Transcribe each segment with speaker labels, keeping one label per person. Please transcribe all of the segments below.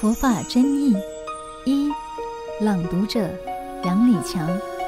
Speaker 1: 佛法真义一，朗读者杨礼强。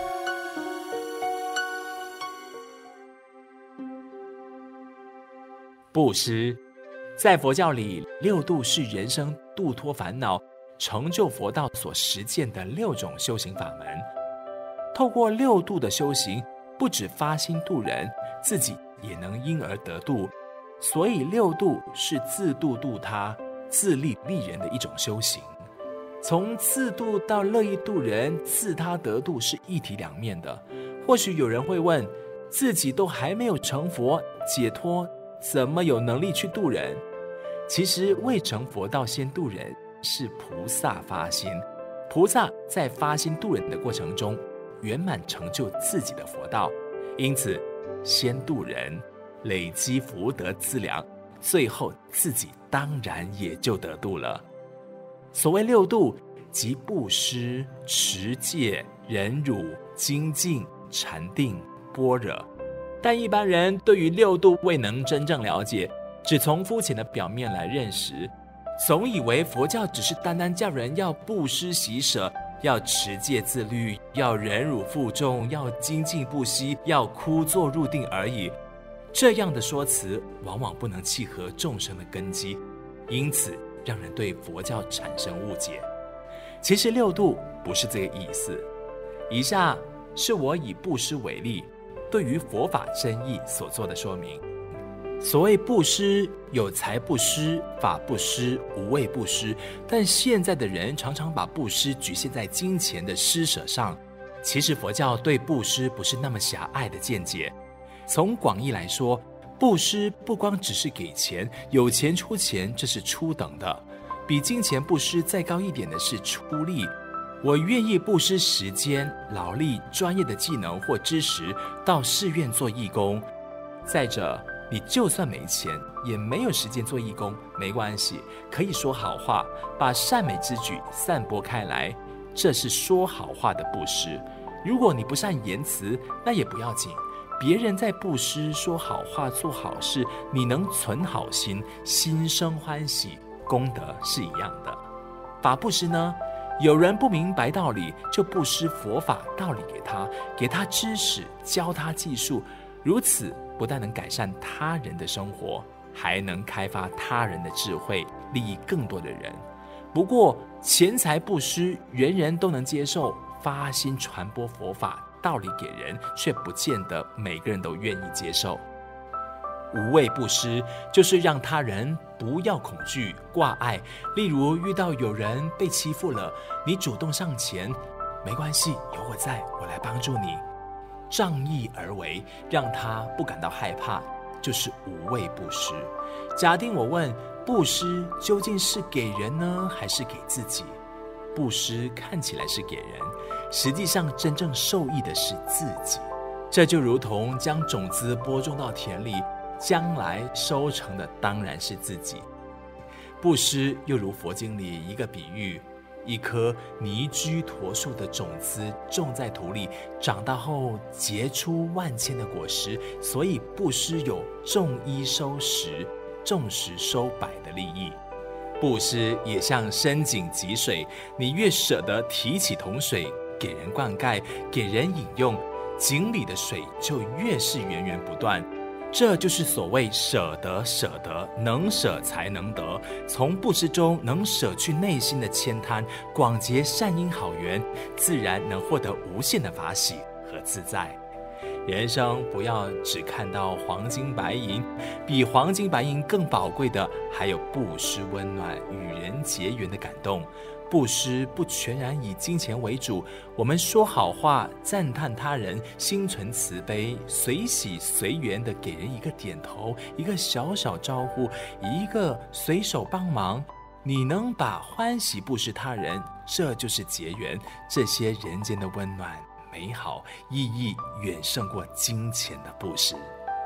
Speaker 2: 布施，在佛教里，6度是人生度脱烦恼、成就佛道所实践的6种修行法门。透过6度的修行，不只发心度人，自己也能因而得度。所以6度是自度度他、自利利人的一种修行。从自度到乐意度人、自他得度是一体两面的。或许有人会问，自己都还没有成佛解脱，怎么有能力去度人？其实未成佛道先度人是菩萨发心，菩萨在发心度人的过程中圆满成就自己的佛道，因此先度人，累积福德资粮，最后自己当然也就得度了。所谓6度，即布施、持戒、忍辱、精进、禅定、般若。但一般人对于6度未能真正了解，只从肤浅的表面来认识，总以为佛教只是单单叫人要布施喜舍，要持戒自律，要忍辱负重，要精进不息，要枯坐入定而已。这样的说辞往往不能契合众生的根基，因此让人对佛教产生误解。其实6度不是这个意思。以下是我以布施为例，对于佛法真义所做的说明。所谓布施，有财布施、法布施、无畏布施，但现在的人常常把布施局限在金钱的施舍上。其实佛教对布施不是那么狭隘的见解。从广义来说，布施不光只是给钱，有钱出钱，这是初等的。比金钱布施再高一点的是出力。我愿意布施时间、劳力、专业的技能或知识，到寺院做义工。再者，你就算没钱，也没有时间做义工，没关系，可以说好话，把善美之举散播开来，这是说好话的布施。如果你不善言辞，那也不要紧，别人在布施、说好话、做好事，你能存好心，心生欢喜，功德是一样的。法布施呢？有人不明白道理，就布施佛法道理给他知识，教他技术，如此不但能改善他人的生活，还能开发他人的智慧，利益更多的人。不过钱财布施人人都能接受，发心传播佛法道理给人，却不见得每个人都愿意接受。无畏布施就是让他人不要恐惧挂碍，例如遇到有人被欺负了，你主动上前，没关系，有我在，我来帮助你，仗义而为，让他不感到害怕，就是无畏布施。假定我问，布施究竟是给人呢，还是给自己？布施看起来是给人，实际上真正受益的是自己。这就如同将种子播种到田里，将来收成的当然是自己。布施又如佛经里一个比喻，一颗泥居陀树的种子种在土里，长大后结出万千的果实，所以布施有种1收10、种10收100的利益。布施也像深井汲水，你越舍得提起桶水给人灌溉，给人饮用，井里的水就越是源源不断。这就是所谓舍得，能舍才能得。从布施中能舍去内心的悭贪，广结善因好缘，自然能获得无限的法喜和自在。人生不要只看到黄金白银，比黄金白银更宝贵的还有布施温暖、与人结缘的感动。布施不全然以金钱为主，我们说好话，赞叹他人，心存慈悲，随喜随缘的给人一个点头，一个小小招呼，一个随手帮忙，你能把欢喜布施他人，这就是结缘。这些人间的温暖美好意义远胜过金钱的布施。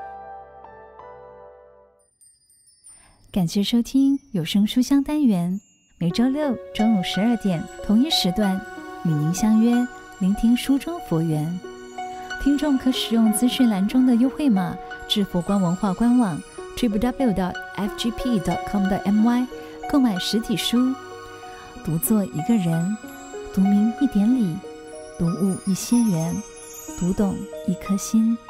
Speaker 1: 感谢收听有声书香单元，每周6中午12点同一时段与您相约，聆听书中佛缘。听众可使用资讯栏中的优惠码至佛光文化官网 www.fgp.com.my 购买实体书。 独坐一个人，独明一点理，独悟一些缘，读懂一颗心。